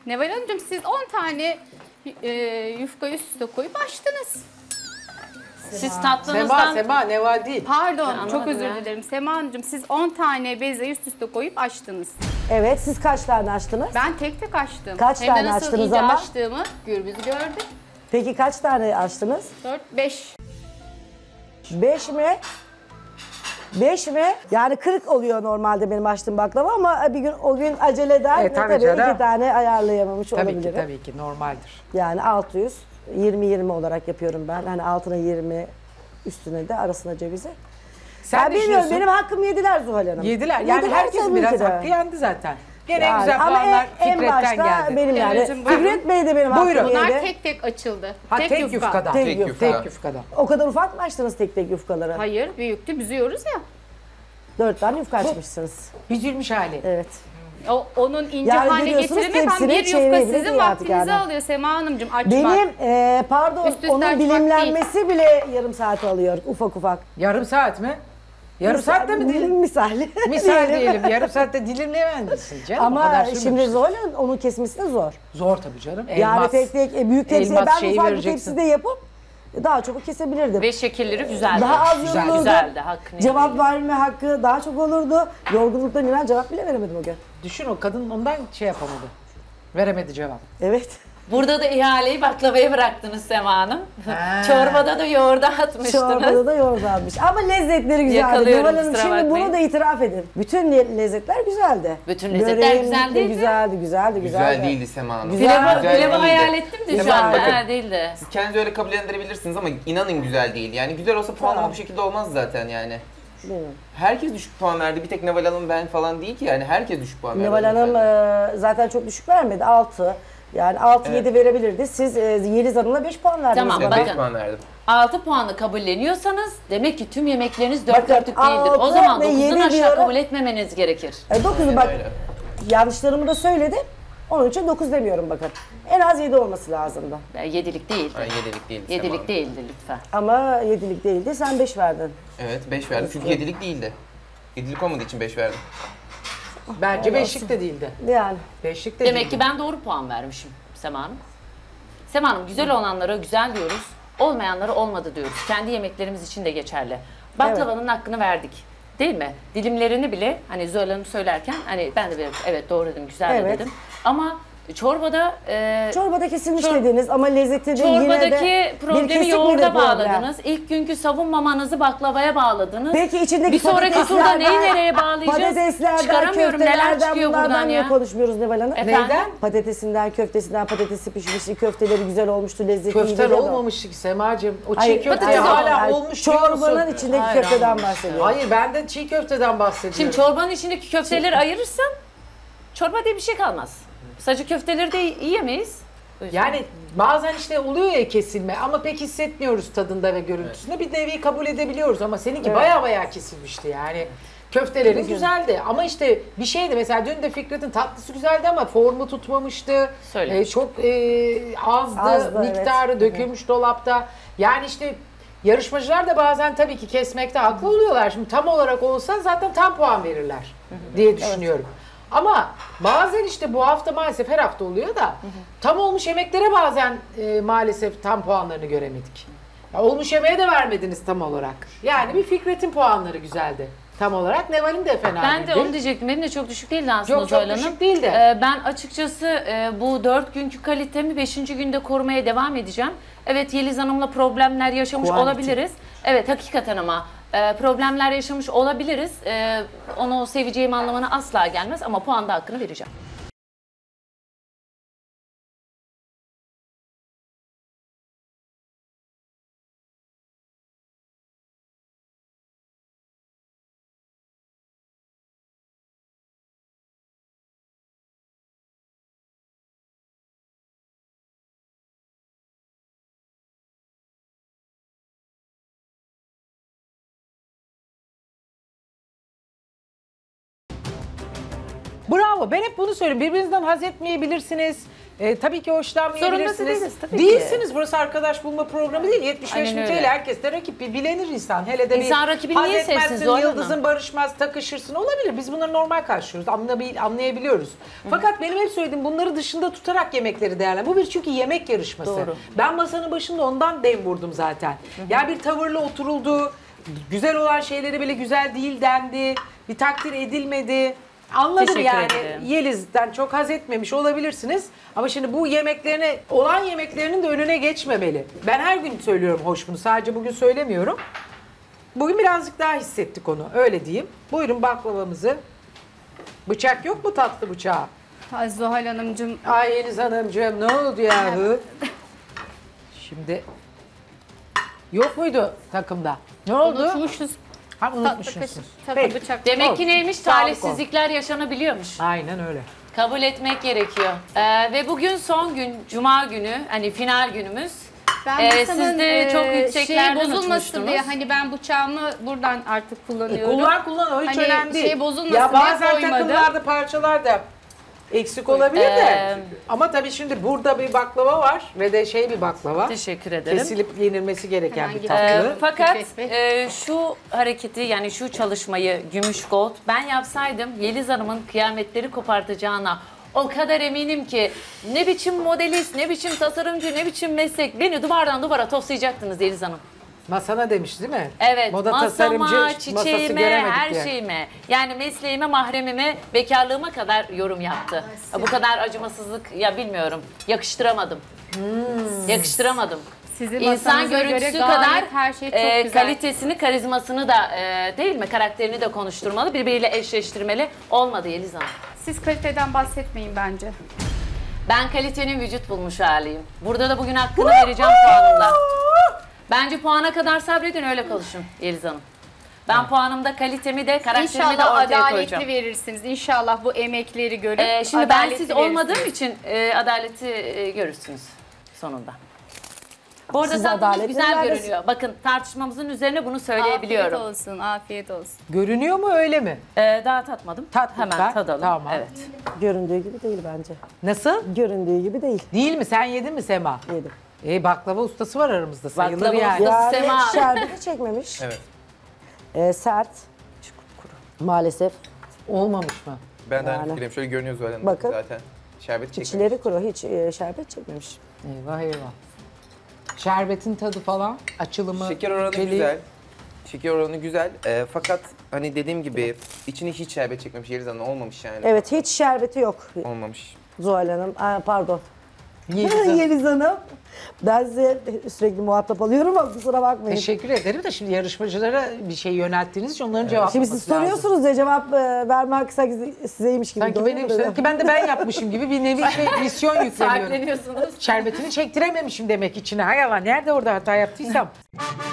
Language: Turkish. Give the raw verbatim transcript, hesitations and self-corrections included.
Neval Hanımcığım siz on tane e, yufka üst üste koyup açtınız. Siz Sema, tatlınızdan... Sema, Neval değil. Pardon anlamadım çok özür ya. dilerim. Sema Hanımcığım siz on tane beze üst üste koyup açtınız. Evet, siz kaç tane açtınız? Ben tek tek açtım. Kaç Hem tane de nasıl açtınız iyice ama? açtığımı Gürbüz gördü. Peki kaç tane açtınız? dört, beş. Beş mi? Beş mi? Yani kırık oluyor normalde benim açtığım baklava ama bir gün o gün aceleden E, ve tabii tabii canım. iki tane ayarlayamamış Tabii olabilirim. ki, tabii ki normaldir. Yani altı yüz, yirmi yirmi olarak yapıyorum ben. Hani altına yirmi, üstüne de arasına cevizi. Sen ben ne bilmiyorum, düşünüyorsun? benim hakkımı yediler Zuhal Hanım. Yediler. Yani Yediler herkes tabii biraz ki de. hakkı yendi zaten. Gene en Yani güzel ama puanlar en, en Fikret'ten başta geldi. benim yani. Demircim, Fikret Bey de benim Buyurun. hakkımı Bunlar yedi. tek tek açıldı. Ha, tek, yufka. yufkadan. Tek Tek, yufka. tek yufkadan. O kadar ufak mı açtınız tek tek yufkaları? Hayır büyüktü büzüyoruz ya. Dört tane yufka açmışsınız. Büzülmüş hali. Evet. O, onun ince Yani hale görüyorsunuz getirmek hem tepsinin bir yufka çeyreği bile sizin değil artık vaktinizi yani. alıyor Sema Hanımcığım açmak. Benim e, pardon Üst üste onun açmak dilimlenmesi bile yarım saat alıyor ufak ufak. Yarım saat mi? Yarım saatte mi dilim? Misal. Misal diyelim. Yarım saatte dilimleyemezsin canım. o Ama kadar sürmemiş. şimdi Zoyla onun kesmesi de zor. Zor tabii canım. Yani Elmas. tek tek e, büyük tepsiye elmas ben şeyi ufak bir vereceksin. tepside yapıp daha çok kesebilirdim. Ve şekilleri güzeldi. Daha az Güzel, yorulurdu. güzeldi, hakkını Cevap yemeyelim. verme hakkı daha çok olurdu. Yorgunluktan inan cevap bile veremedim o gün. Düşün o kadın ondan şey yapamadı. Veremedi cevap. Evet. Burada da ihaleyi baklavaya bıraktınız Sema Hanım. Ha. Çorbada da yoğurda atmıştınız. Çorbada da yoğurt almış. Ama lezzetleri güzeldi. Yakalıyorum, Neval Hanım, kusura şimdi bakmayın. bunu da itiraf edin. Bütün le- lezzetler güzeldi. Bütün lezzetler Böreğim güzel de değil mi? Güzeldi, güzeldi, güzeldi. Güzel değildi Sema Hanım. Güzel. Pilavı, Güzel pilavı değildi. hayal ettim de şu Sema Hanım, anda. bakın. Ha, değil de. Siz kendinizi öyle kabullendirebilirsiniz ama inanın güzel değil. Yani güzel olsa puanlama Tamam. bu şekilde olmaz zaten yani. Bilmiyorum. Herkes düşük puan verdi. Bir tek Neval Hanım ben falan değil ki yani. Herkes düşük puan verdi. Neval Hanım hanımefendi. e, zaten çok düşük vermedi. altı. Yani altı yedi Evet. verebilirdi. Siz e, Yeliz Hanım'la beş puan verdiniz. Tamam, bana. Ben bakın. beş puan verdim. altı puanı kabulleniyorsanız demek ki tüm yemekleriniz dört Bakın, dörtlük değildir. O altı zaman ve dokuzdan yedi aşağı diyorum. kabul etmemeniz gerekir. E, dokuzu Aynen bak, öyle. yanlışlarımı da söyledim. Onun için dokuz demiyorum bakın. En az yedi olması lazımdı. Ya, yedilik değil. Ben yedilik değildi Sema Yedilik Hanım. değildir lütfen. Ama yedilik değildi. Sen beş verdin. Evet beş verdim çünkü yedilik değildi. Yedilik olmadığı için beş verdim. Bence beşlik de değildi. Yani. Beşlik de Demek değildi. ki ben doğru puan vermişim Sema Hanım. Sema Hanım güzel olanlara güzel diyoruz, olmayanlara olmadı diyoruz. Kendi yemeklerimiz için de geçerli. Baklavanın hakkını verdik. Değil mi? Dilimlerini bile hani Zuhal Hanım söylerken hani ben de bir, evet doğru dedim, güzel de Evet. dedim. Ama çorbada e, Çorbada kesilmiş Çor- dediniz ama lezzeti de yine de çorbadaki bir problemi kesikmedi yoğurda problem. bağladınız. İlk günkü savunmamanızı baklavaya bağladınız. Peki içindeki bir sonraki turda neyi nereye bağlayacağız? patateslerden, Çıkaramıyorum. Neler köftelerden, çıkıyor bunlardan buradan niye ya? konuşmuyoruz Neval Hanım? Efendim? Neyden? Patatesinden, köftesinden, patatesi pişmişti, köfteleri güzel olmuştu, lezzeti iyiydi. Köften dedi o. olmamış ki Semacığım. O çiğ Hayır, köfte patates hala hayır, olmuş diyor musun? çorbanın içindeki Hayır, köfteden olmamış. bahsediyorum. Hayır ben de çiğ köfteden bahsediyorum. Şimdi çorbanın içindeki köfteleri ayırırsam çorba diye bir şey kalmaz. Sadece köfteleri de yiyemeyiz. O yüzden. Yani bazen işte oluyor ya kesilme ama pek hissetmiyoruz tadında ve görüntüsünde. Bir nevi kabul edebiliyoruz ama seninki Evet. baya baya kesilmişti yani. Köfteleri güzeldi ama işte bir şeydi mesela dün de Fikret'in tatlısı güzeldi ama formu tutmamıştı. Söyle. Ee, çok e, azdı, Azdı, miktarı evet. dökülmüş dolapta. Yani işte yarışmacılar da bazen tabii ki kesmekte haklı oluyorlar. Şimdi tam olarak olsa zaten tam puan verirler diye düşünüyorum. Ama bazen işte bu hafta maalesef her hafta oluyor da tam olmuş yemeklere bazen e, maalesef tam puanlarını göremedik. Ya olmuş yemeğe de vermediniz tam olarak. Yani bir Fikret'in puanları güzeldi tam olarak. Neval'in de fena Ben de değildi. onu diyecektim. Benim de çok düşük değildi aslında Çok çok Zuhal Hanım. düşük değildi. Ee, ben açıkçası e, bu dört günkü kalitemi beşinci günde korumaya devam edeceğim. Evet Yeliz Hanım'la problemler yaşamış Quality. olabiliriz. Evet hakikaten ama e, problemler yaşamış olabiliriz. E, onu seveceğim anlamına asla gelmez ama puanda hakkını vereceğim. Bravo. Ben hep bunu söylüyorum. Birbirinizden haz etmeyebilirsiniz. Ee, tabii ki hoşlanmayabilirsiniz. Zorunda değiliz, tabii ki. Değilsiniz. Burası arkadaş bulma programı değil. yetmiş beş Aynen ülkeyle öyle. herkes de rakip. Bir bilenir insan. Hele de İnsan bir rakibini haz niye sevsin etmezsin, Zuhal yıldızın Hanım? barışmaz, takışırsın. Olabilir. Biz bunları normal karşılıyoruz. Anlayabil- anlayabiliyoruz. Fakat benim hep söylediğim bunları dışında tutarak yemekleri değerlen. Bu bir çünkü yemek yarışması. Doğru. Ben masanın başında ondan dem vurdum zaten. Ya bir tavırla oturuldu. Güzel olan şeyleri bile güzel değil dendi. Bir takdir edilmedi. Anladım Teşekkür yani. ederim. Yeliz'den çok haz etmemiş olabilirsiniz. Ama şimdi bu yemeklerine, olan yemeklerinin de önüne geçmemeli. Ben her gün söylüyorum hoş bunu. Sadece bugün söylemiyorum. Bugün birazcık daha hissettik onu. Öyle diyeyim. Buyurun baklavamızı. Bıçak yok mu, tatlı bıçağı? Ay Zuhal Hanımcığım, Ay Yeliz Hanımcığım ne oldu yahu? Şimdi yok muydu takımda? Ne oldu? unutmuşuz. Ha Tatlı unutmuşsunuz. kaşık, tatlı Peki. bıçak. Demek Olsun. ki neymiş? Sağlık Talihsizlikler yaşanabiliyormuş. Aynen öyle. Kabul etmek gerekiyor. Ee, ve bugün son gün, Cuma günü, hani final günümüz. Ben Ee, masamın, siz de e, çok şeyi yükseklerden bozulmasın uçmuştunuz. diye hani ben bıçağımı buradan artık E, kullanıyorum. kullan kullan o hiç Hani önemli değil. şey bozulmasın ya diye bazen koymadım. takımlarda parçalar da eksik olabilir de. Ee, Ama tabii şimdi burada bir baklava var ve de şey bir baklava. Teşekkür ederim. Kesilip yenilmesi gereken Hemen bir gidelim. tatlı. Ee, fakat Fikret Bey. e, şu hareketi yani şu çalışmayı Gümüş Gold ben yapsaydım Yeliz Hanım'ın kıyametleri kopartacağına o kadar eminim ki ne biçim modelist, ne biçim tasarımcı, ne biçim meslek beni duvardan duvara toslayacaktınız Yeliz Hanım. Masana demiş değil mi? Evet, Moda masama, tasarımcı masası çiçeğime, göremedik her diye. şeyime. Yani mesleğime, mahremime, bekarlığıma kadar yorum yaptı. Bu kadar acımasızlık ya bilmiyorum. Yakıştıramadım. Hmm. Yakıştıramadım. Sizin İnsan masanıza göre görüntüsü gayet kadar her şey çok e, güzel. kalitesini, karizmasını da e, değil mi? Karakterini de konuşturmalı, birbiriyle eşleştirmeli. Olmadı Yeliz Hanım. Siz kaliteden bahsetmeyin bence. Ben kalitenin vücut bulmuş haliyim. Burada da bugün hakkını vereceğim puanımla. Bence puana kadar sabredin öyle konuşun Yeliz Hanım. Ben puanımda kalitemi de karakterimi de İnşallah ortaya adaletli koyacağım. verirsiniz. İnşallah bu emekleri görüp Ee, şimdi ben adaletli siz verirsiniz. olmadığım için e, adaleti e, görürsünüz sonunda. Bu arada Siz tatlınız adaletli güzel verdiniz. görünüyor. Bakın tartışmamızın üzerine bunu söyleyebiliyorum. Afiyet olsun, afiyet olsun. Görünüyor mu öyle mi? Ee, daha tatmadım. Tattık Hemen ben. tadalım. Tamam. Evet. Göründüğü gibi değil bence. Nasıl? Göründüğü gibi değil. Değil mi? Sen yedin mi Sema? Yedim. E baklava ustası var aramızda sayılır Baklava yani. ustası. Yani Sema. şerbeti çekmemiş. Evet. Ee, sert. Maalesef. Olmamış mı? Ben de Yani. aynı fikriyim. Şöyle görünüyor zaten. Bakın. Zaten. Şerbet çekmemiş. İçleri kuru. Hiç e, şerbet çekmemiş. Eyvah eyvah. Şerbetin tadı falan, açılımı. Şeker oranı içeriği- güzel. Şeker oranı güzel. Ee, fakat hani dediğim gibi içini hiç şerbet çekmemiş. Yeliz Hanım olmamış yani. Evet, hiç şerbeti yok Olmamış. Zuhal Hanım. Aa, pardon. Yeliz Hanım. Yeliz Hanım. Ben size sürekli muhatap alıyorum ama kusura bakmayın. Teşekkür ederim de şimdi yarışmacılara bir şey yönelttiğiniz için onların cevaplaması Şimdi lazım. siz soruyorsunuz ya cevap e, verme hakkı sanki sizeymiş gibi. Sanki, doğru benim, mu? sanki ben de ben yapmışım gibi bir nevi şey, misyon yükleniyorum. Sahipleniyorsunuz. Şerbetini çektirememişim demek içine. Hay Allah nerede orada hata yaptıysam.